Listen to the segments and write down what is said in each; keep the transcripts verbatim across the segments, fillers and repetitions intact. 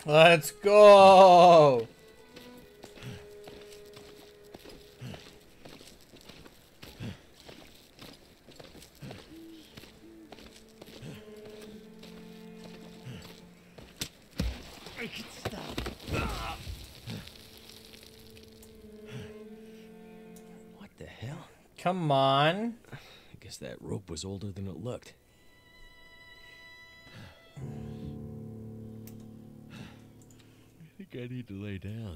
Let's go. Make it stop. What the hell? Come on. I guess that rope was older than it looked. I think I need to lay down.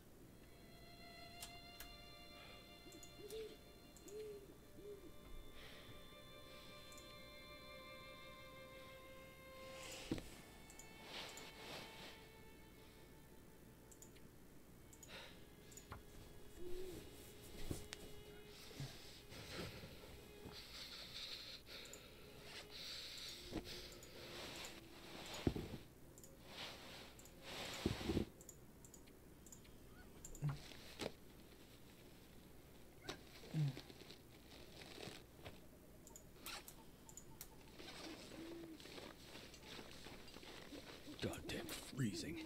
Goddamn freezing.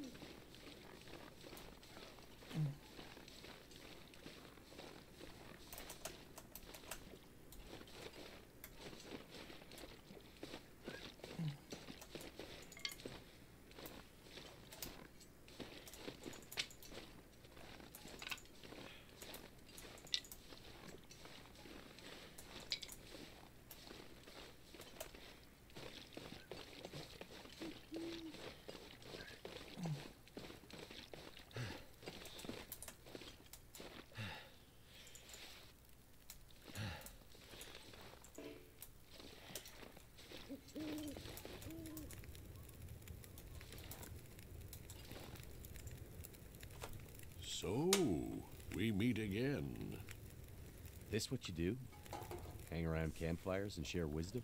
So, we meet again. This what you do? Hang around campfires and share wisdom?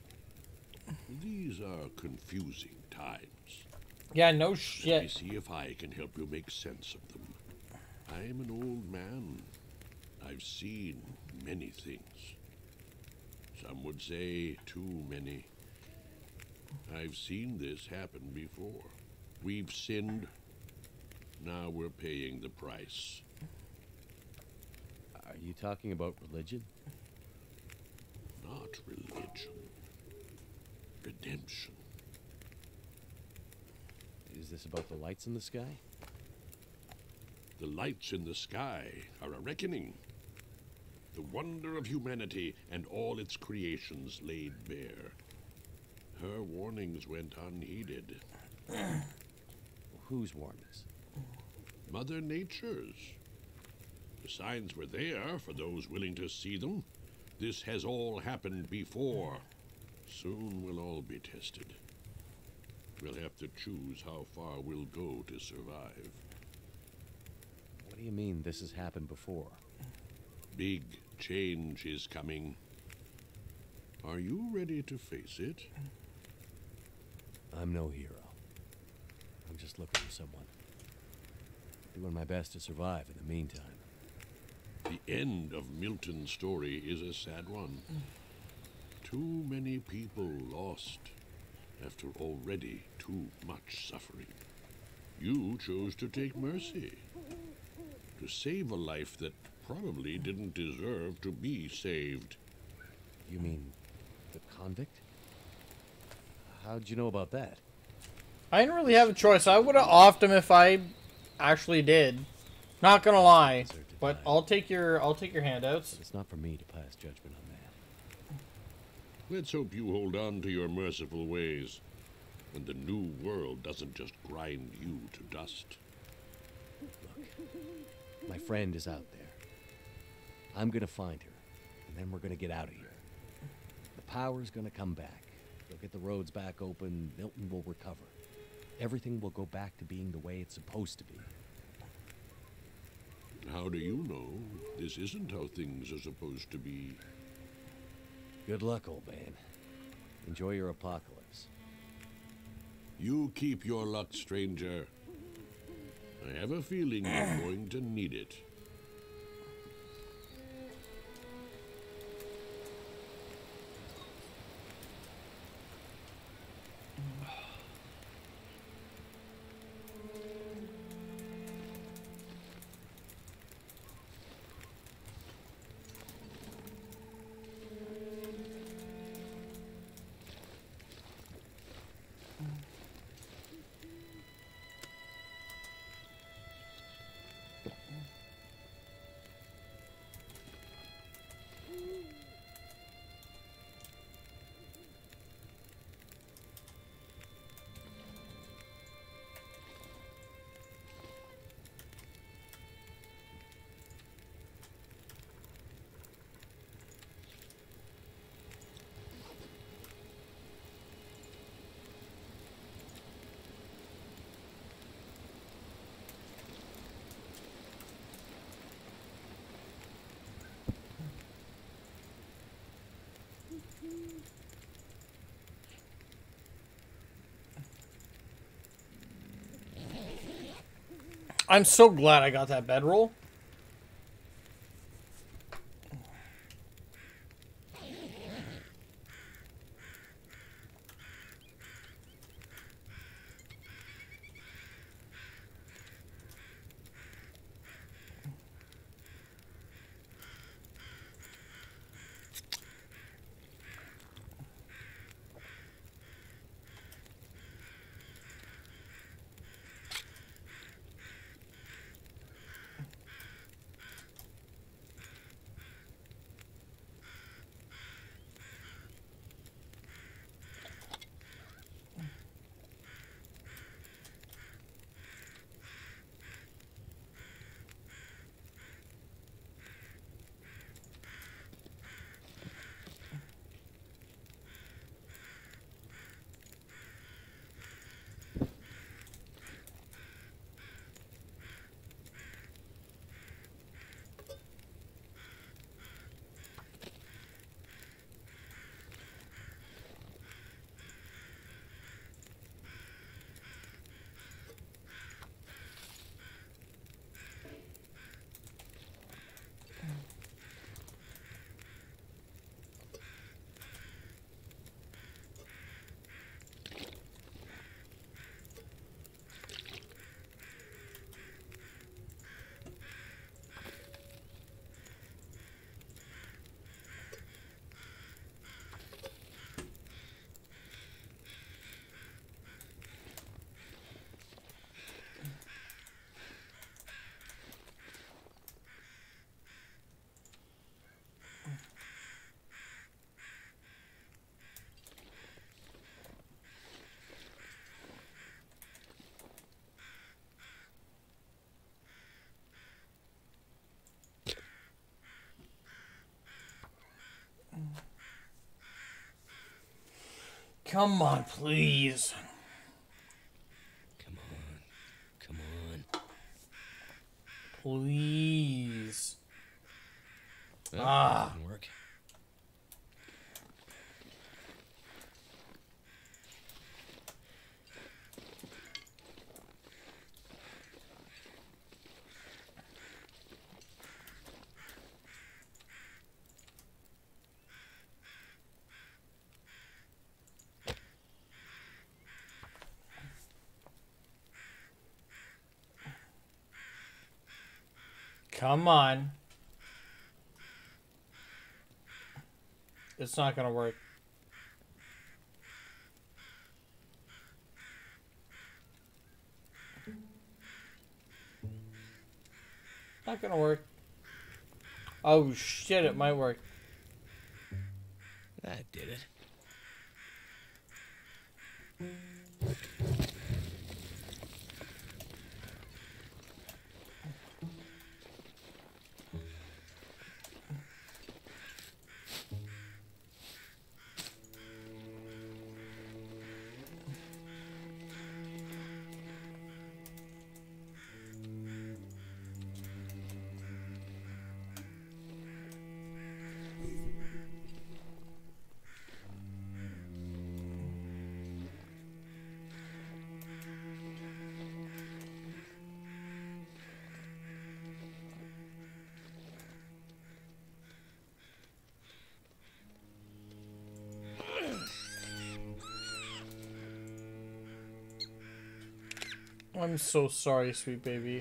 These are confusing times. Yeah, no Let me shit. see if I can help you make sense of them. I am an old man. I've seen many things. Some would say too many. I've seen this happen before. We've sinned. Now we're paying the price. Are you talking about religion? Not religion. Redemption. Is this about the lights in the sky? The lights in the sky are a reckoning. The wonder of humanity and all its creations laid bare. Her warnings went unheeded. Whose warnings? Mother Nature's. The signs were there for those willing to see them. This has all happened before. Soon we'll all be tested. We'll have to choose how far we'll go to survive. What do you mean this has happened before? Big change is coming. Are you ready to face it? I'm no hero. I'm just looking for someone. Doing my best to survive in the meantime. The end of Milton's story is a sad one. Too many people lost after already too much suffering. You chose to take mercy. To save a life that probably didn't deserve to be saved. You mean the convict? How'd you know about that? I didn't really have a choice. I would have offed him if I actually did. Not gonna lie. But I'll take your I'll take your handouts. But it's not for me to pass judgment on that. Let's hope you hold on to your merciful ways, and the new world doesn't just grind you to dust. Look, my friend is out there. I'm gonna find her, and then we're gonna get out of here. The power's gonna come back. They'll get the roads back open, Milton will recover. Everything will go back to being the way it's supposed to be. How do you know this isn't how things are supposed to be? Good luck, old man. Enjoy your apocalypse. You keep your luck, stranger. I have a feeling you're going to need it. I'm so glad I got that bedroll. Come on, please. Come on. Come on. Please. Well, Ah. didn't work. Come on. It's not gonna work. Not gonna work. Oh shit, it might work. That did it. I'm so sorry, sweet baby.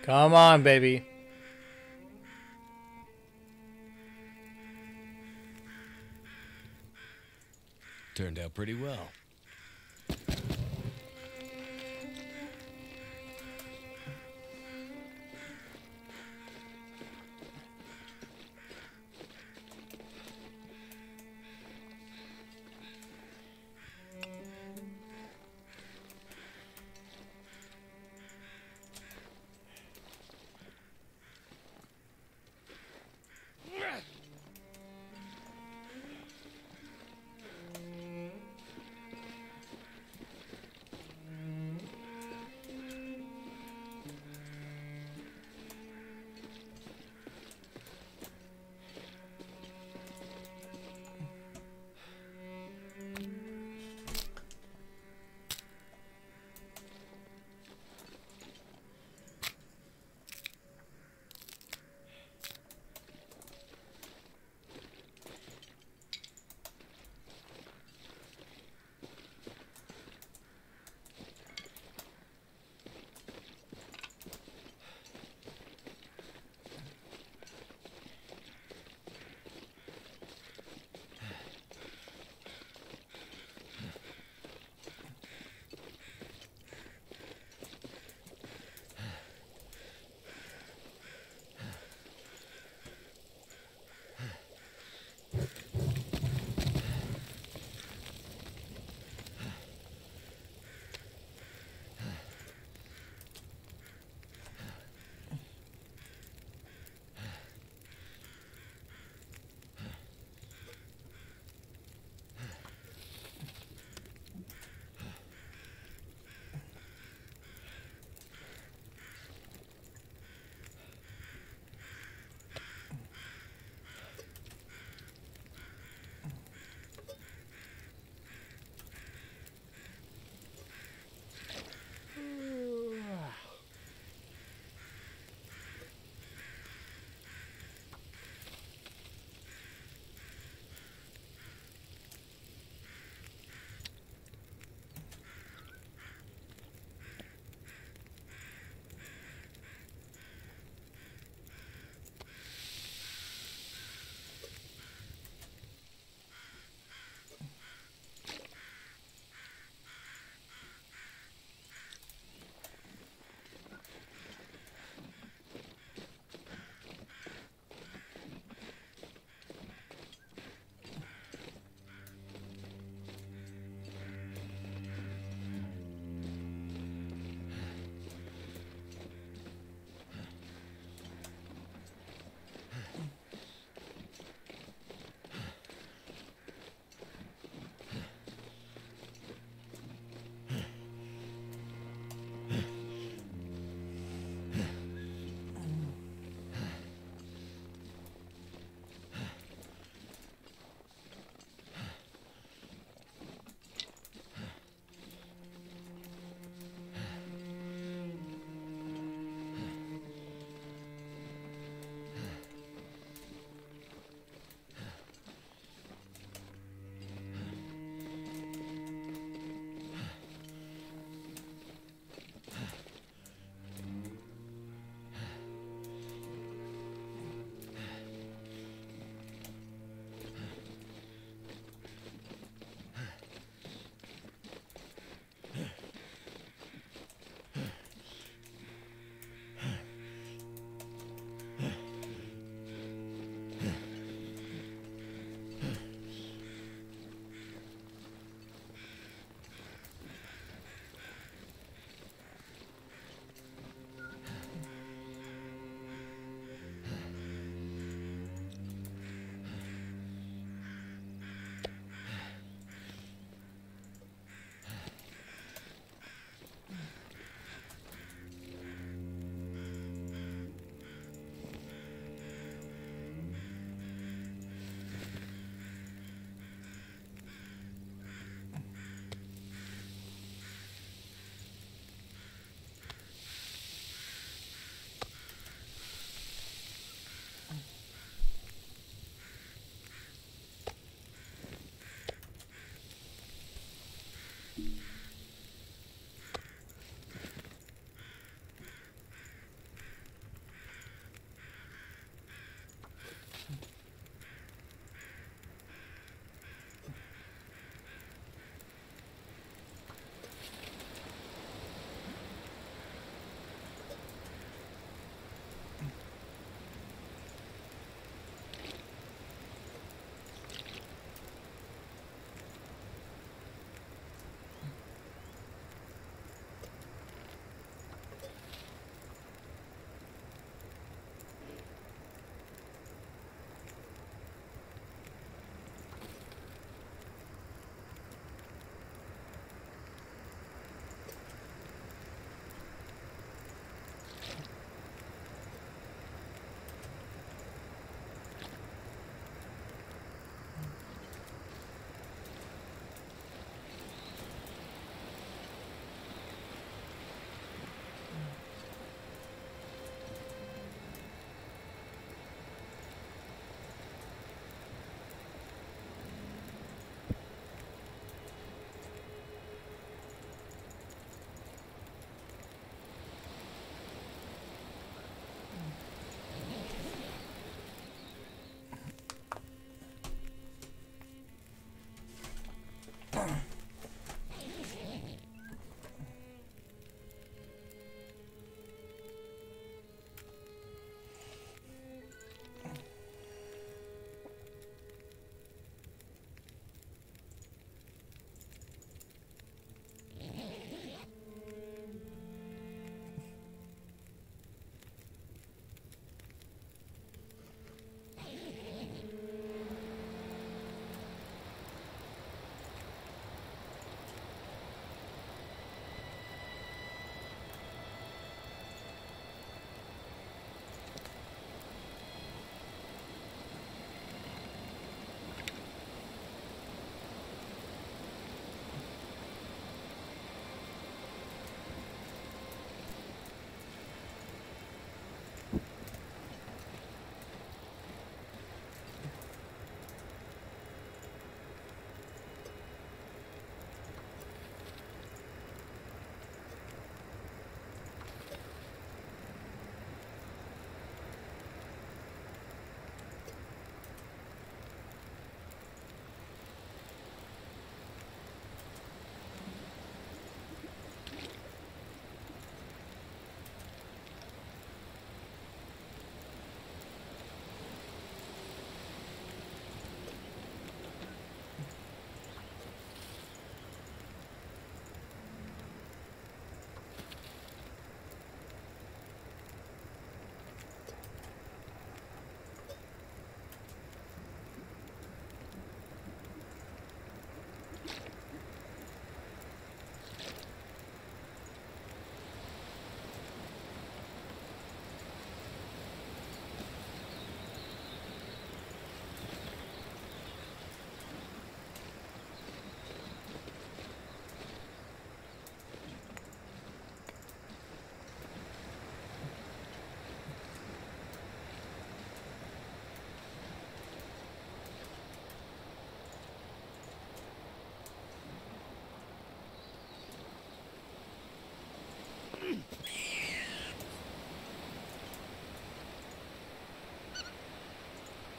Come on, baby. Turned out pretty well.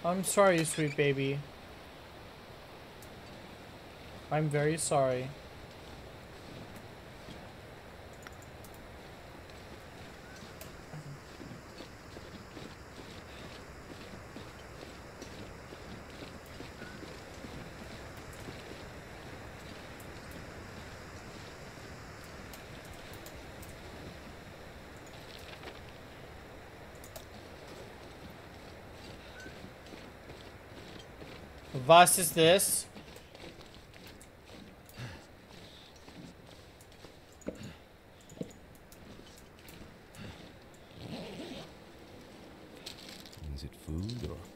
I'm sorry, sweet baby. I'm very sorry. Was is this? Is it food or?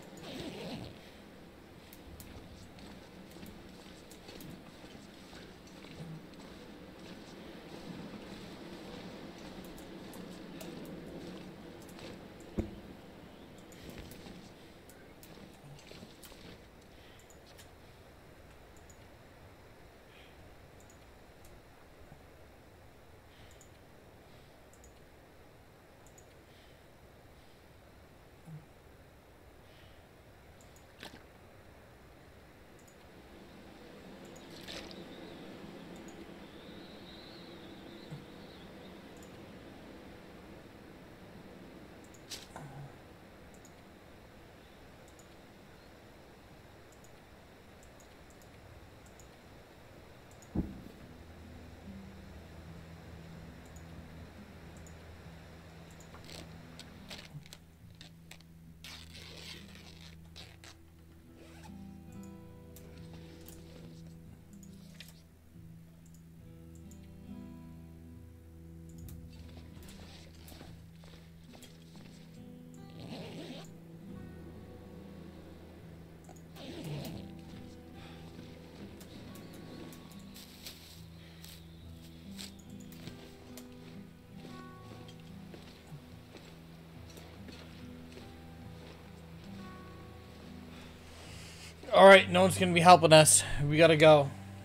Alright, no one's gonna be helping us. We gotta go.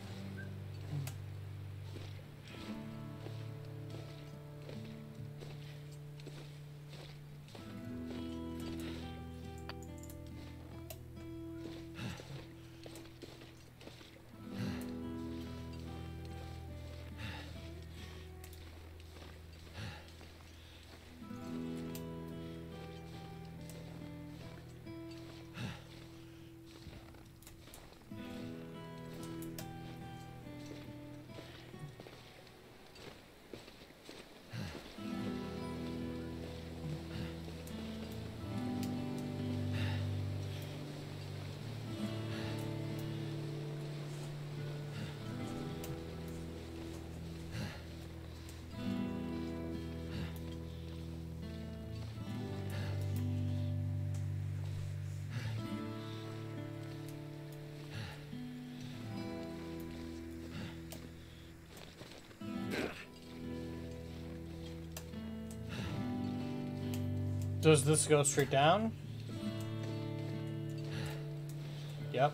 Does this go straight down? Yep.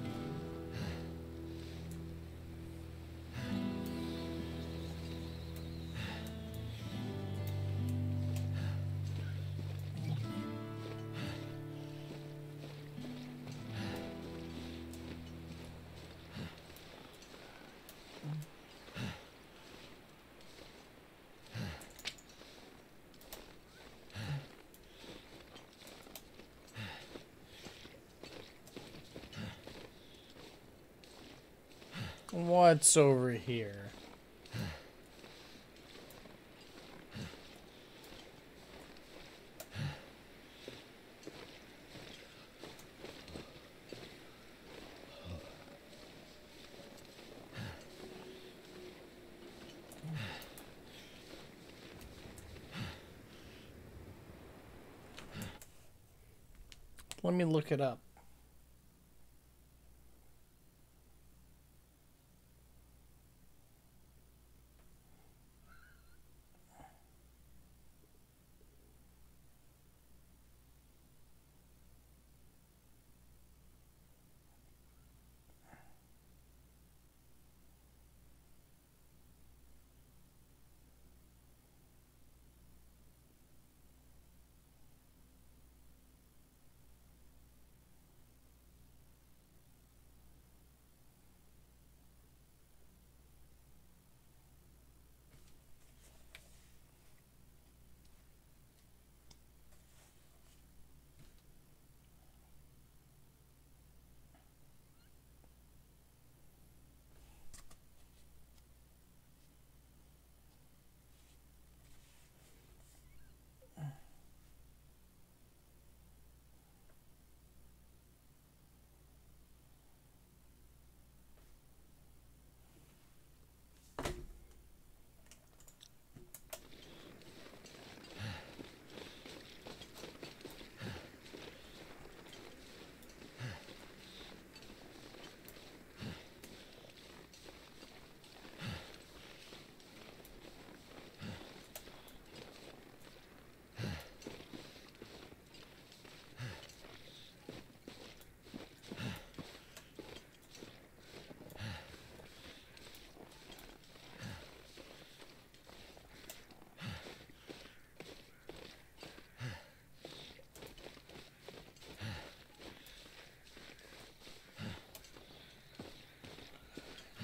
What's over here? Let me look it up.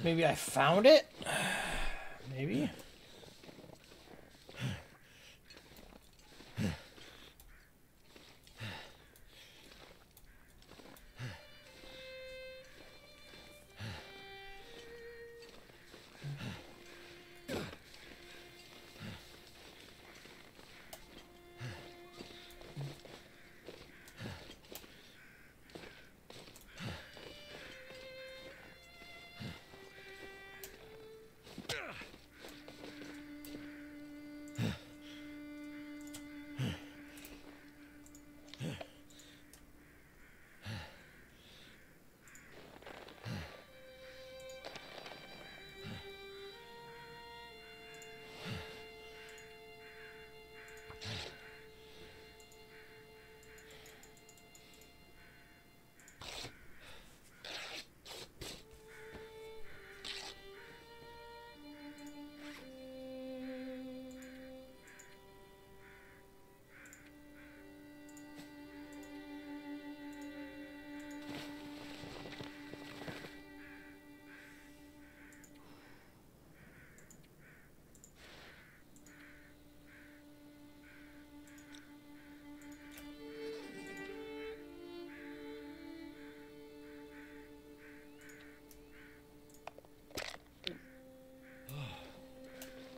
Maybe I found it? Maybe?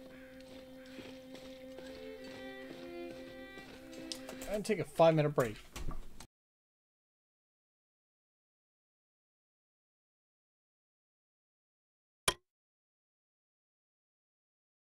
I'm gonna take a five minute break.